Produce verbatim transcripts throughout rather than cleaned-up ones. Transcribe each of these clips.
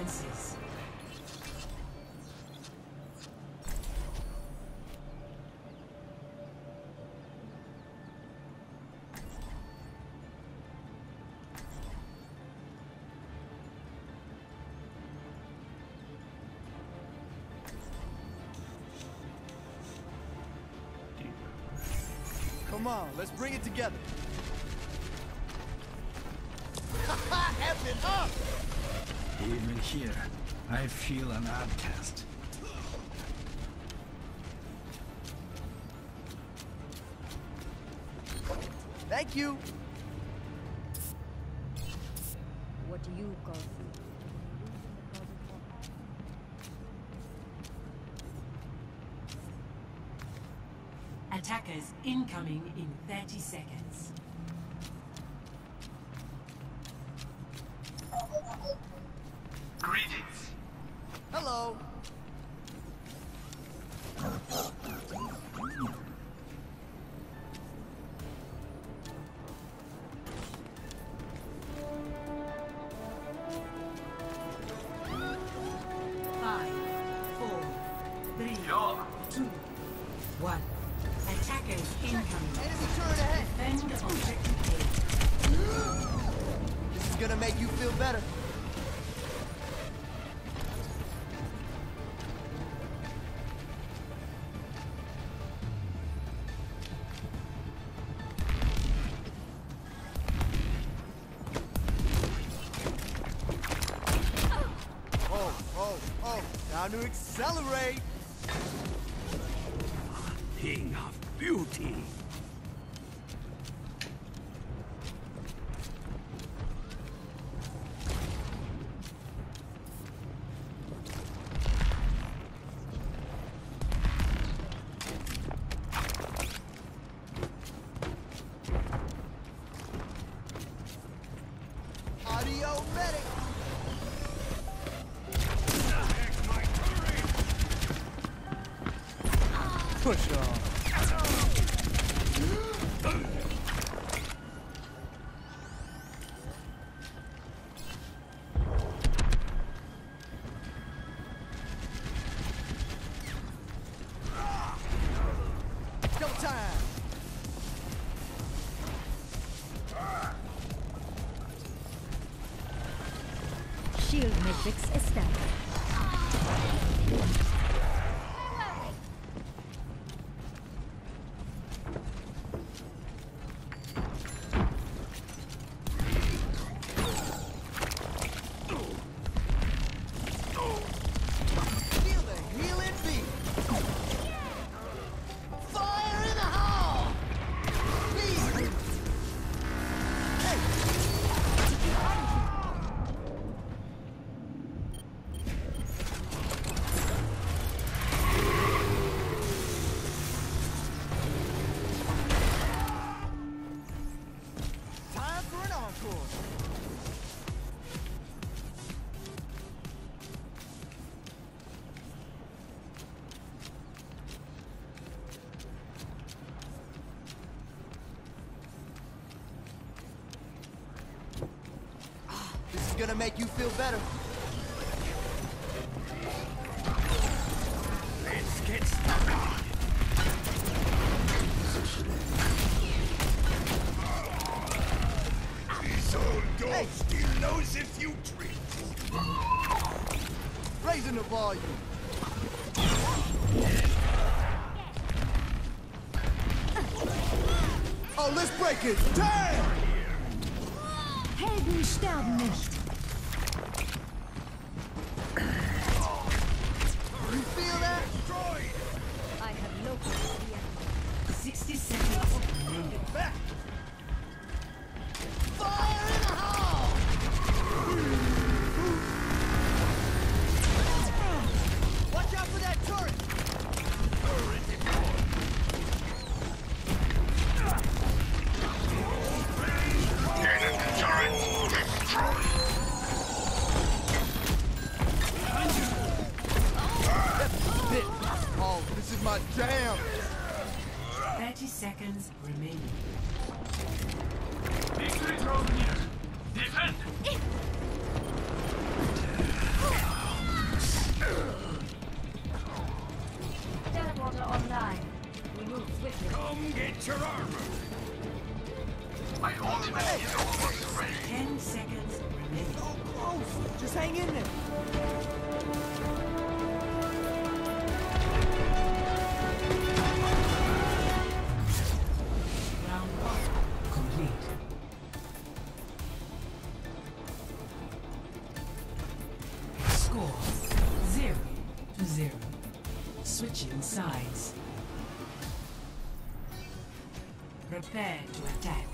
advances. Come on, let's bring it together. F it up! Even here, I feel an outcast. Thank you. What do you call food? Attackers incoming in thirty seconds. Greetings. Hello. Five, four, three, Yo. two, one. Attackers incoming. Enemy turret ahead. Defend objective This is gonna make you feel better. Oh, oh, oh, time to accelerate. King of beauty. Audio medic. Push on. Go time. Shield matrix established. Feel the healing beat. Fire in the hole. Beast. Hey. Time for an encore. This is gonna make you feel better. Let's get started. This old dog Hey. still knows a few tricks. Raising the volume. Oh, let's break it. Damn! Helden sterben nicht. You feel that? I have located the enemy. sixty seconds remaining. Back. Fire in the hole! Watch out for that turret! Enemy turret destroyed. Bit. Oh, this is my jam. thirty seconds remaining. Victory drone here. Defend. My ultimate is almost ready. Ten seconds remaining. So close. Just hang in there. Round one complete. Score zero to zero. Switching sides. Prepare to attack.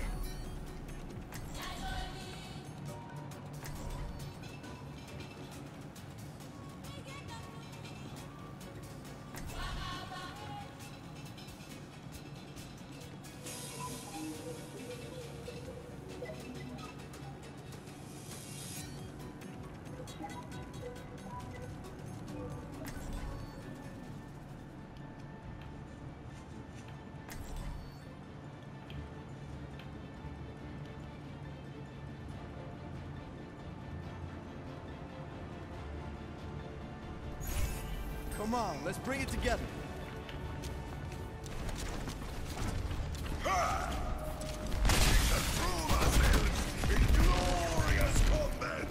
Come on, let's bring it together. Prove ourselves in glorious combat.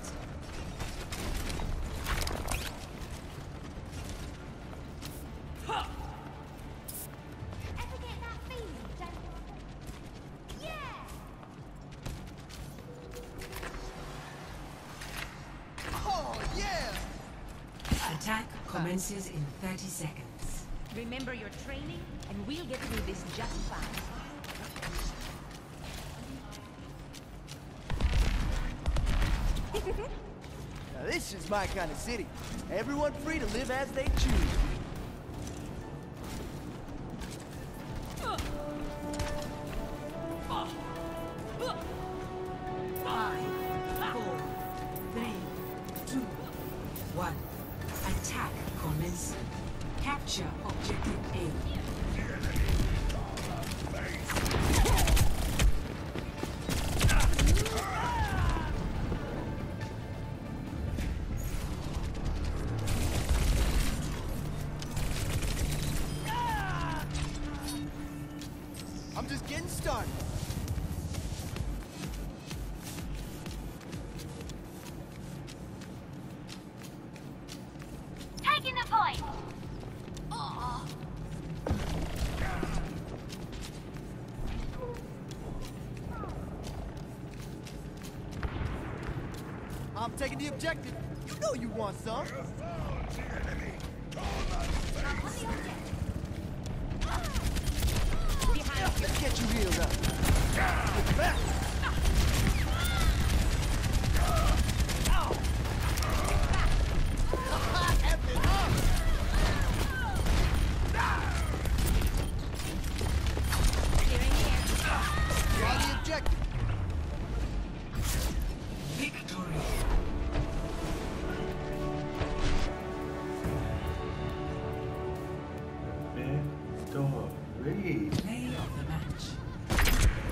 Ever get that feeling, gentlemen? Yeah! Oh, yeah! Attack commences in thirty seconds. Remember your training, and we'll get through this just fine. Now this is my kind of city. Everyone free to live as they choose. Five, four, three, two, one. Attack commencing. Capture objective A. I'm just getting started. Taking the point! I'm taking the objective. You know you want some. You found the enemy. Come Let's get you healed up. Get back. F it up. You're on the objective. Victory. Victory. Play of the match.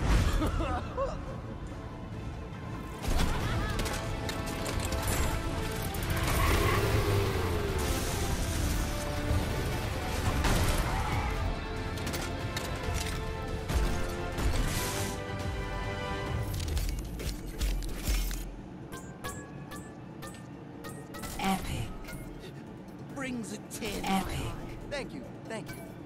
Epic. Brings a ten. Epic. Thank you, thank you.